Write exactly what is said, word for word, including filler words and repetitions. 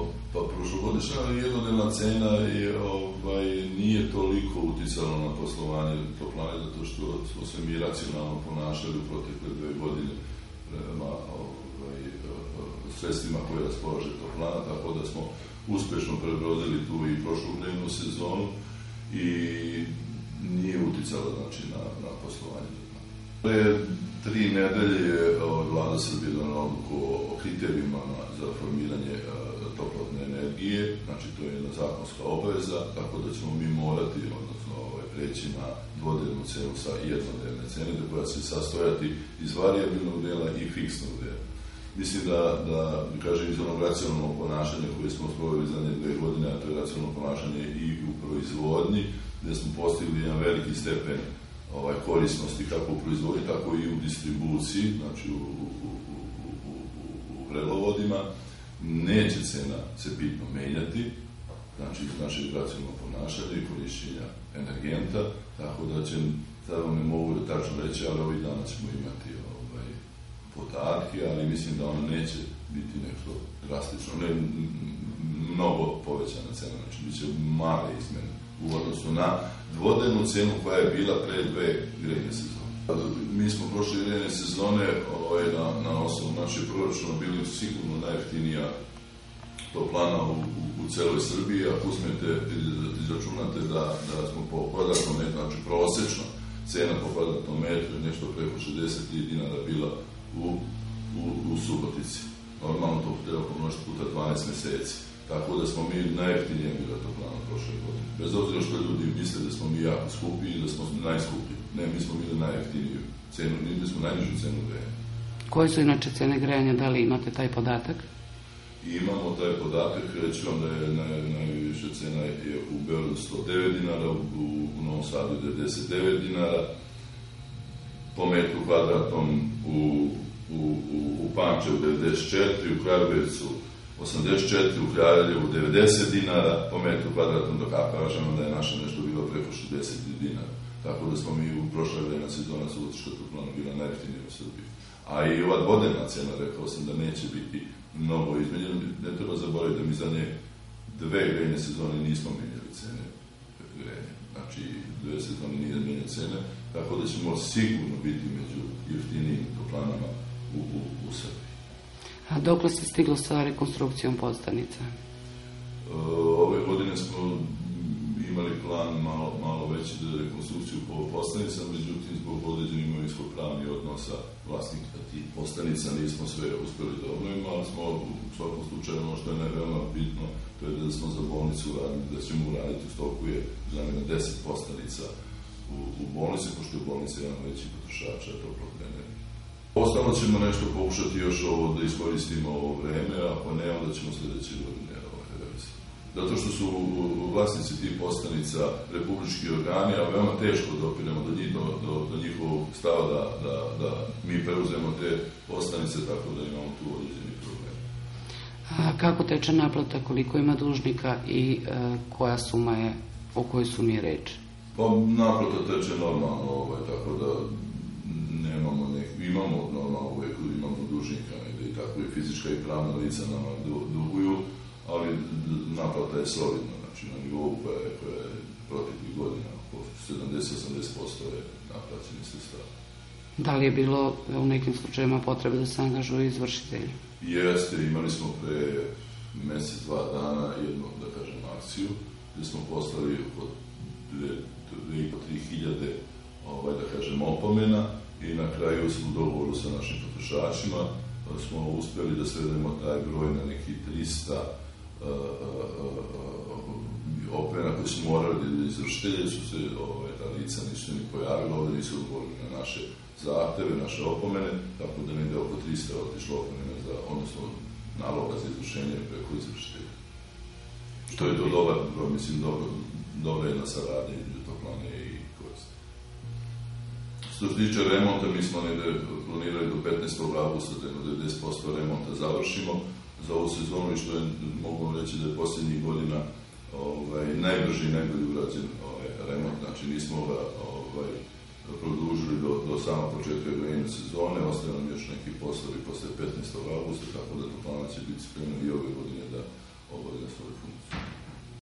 Pa prošlogodišnja jednodnevna cena je, ovaj, nije toliko uticala na poslovanje toplane, zato što smo se mi racionalno ponašali u protekle dve godine prema ovaj, sredstvima koje raspolaže toplana, tako da smo uspešno prebrodili tu i prošlu grejnu sezonu i nije uticala, znači, na, na poslovanje toplana. Pre tri nedelje je Vlada Srbije donela odluku o kriterijima za formiranje toplotne energije, znači to je jedna zakonska obaveza, tako da ćemo mi morati, odnosno ovaj, preći na dvodelnu cenu sa jednodelne cene, da koja će se sastojati iz varijabilnog dela i fiksnog dela. Mislim da, da kažem, iz onog racionalnog ponašanja koje smo sproveli zadnje dve godine, a to je racionalno ponašanje i u proizvodnji, gde smo postigli jedan veliki stepen ovaj, korisnosti kako u proizvodnji, tako i u distribuciji, znači u, u, u, u, u vrelovodima. Neće cena se bitno menjati, znači iz našeg racionalnog ponašanja i korišćenja energenta, tako da će, sad vam ne mogu da tačno reći, ali ovih dana ćemo imati ovaj, podatke, ali mislim da ona neće biti nešto drastično, ne mnogo povećana cena, znači bit će male izmene u odnosu na dvodelnu cenu koja je bila pre dve grejne sezone. Mi smo prošle grejne sezone ovaj, na, na osnovu našeg proračuna bili sigurno najjeftinija toplana u, u, u celoj Srbiji. Ako uzmete, izračunate da, da smo po kvadratnom metru, znači prosečno cena po kvadratnom metru je nešto preko šezdeset dinara bila u, u, u Subotici. Normalno to treba pomnožiti puta dvanaest meseci. Tako da smo mi najjeftinija bila toplana prošle godine. Bez obzira što ljudi misle da smo mi jako skupi i da smo najskuplji. Ne, mi smo bili najjeftiniju cenu, mi smo najnižu cenu grejanja. Koje su inače cene grejanja, da li imate taj podatak? Imamo taj podatak, reći vam da je naj, najviša cena je u Beogradu sto devet dinara, u, u Novom Sadu devedeset devet dinara, po metru kvadratnom u, u, u, u Pančevu devedeset četiri, u Kragujevcu osamdeset četiri, u Kraljevu devedeset dinara, po metru kvadratnom, dok kažemo da je naša nešto bilo preko šezdeset dinara. Tako da smo mi u prošle grejna sezona subotička toplana bila najjeftinija u Srbiji. A i ova dvodelna cena, rekao sam da neće biti mnogo izmenjena. Ne treba zaboraviti da mi za nje dve grejne sezone nismo menjali cene grejanja. Znači, dve sezone nije menjali cene, tako da ćemo sigurno biti među jeftinijim toplanama u, u, u Srbiji. A dokle se stiglo sa rekonstrukcijom podstanica? Ove godine smo imali plan malo, malo veći za rekonstrukciju po postanicama, međutim zbog određenih imovinsko-pravnih odnosa vlasnika tih postanica nismo sve uspeli da obnovimo, ali smo u svakom slučaju ono što je veoma bitno, to je da smo za bolnicu uradili, da ćemo uraditi u stoku je zamjena deset postanica u, u bolnici, pošto je bolnica jedan veći potrošača toplotne energije. Ostalo ćemo nešto pokušati još ovo da iskoristimo ovo vreme, a ako ne, onda ćemo sledeće godine realizati. Zato što su vlasnici tih postanica republički organi, a veoma teško dopiremo do, njih, do, do, do njihovog stava da, da, da mi preuzemo te postanice, tako da imamo tu određeni problem. A kako teče naplata, koliko ima dužnika i e, koja suma je, o kojoj sumi je reč? Pa naplata teče normalno, ovaj, tako da nemamo nek, imamo normalno uvek, imamo dužnika, i tako i fizička i pravna lica nama duguju, ali naplata je solidna, znači na nivou koja je, koja je proteklih godina, oko sedamdeset do osamdeset posto je naplaćeni sredstava. Da li je bilo u nekim slučajima potrebe da se angažuju izvršitelji? Jeste, imali smo pre mesec, dva dana jednu, da kažem, akciju, gde smo poslali oko dve i po tri hiljade, ovaj, da kažem, opomena i na kraju smo u dogovoru sa našim potrošačima smo uspeli da svedemo taj broj na neki trista opomena koje su morali da izvršitelje, su se ovaj, ta lica nisu ni pojavila, ovde nisu odgovorili na naše zahteve, naše opomene, tako da negde oko trista otišlo opomena, za, odnosno naloga za izvršenje preko izvršitelja. Što je to dobar, mislim, dobro, dobra jedna saradnja između toplane i korisnika. Što se tiče remonta, mi smo negde planirali do petnaestog avgusta da devedeset posto remonta završimo za ovu sezonu i što je, mogu reći da je posljednjih godina ovaj, najbrži i najbolji urađen ovaj, remont, znači nismo ga ovaj, produžili do, do samog početka grejne sezone, ostaje nam još neki poslovi posle petnaestog avgusta, tako da toplana će biti spremna i ove godine.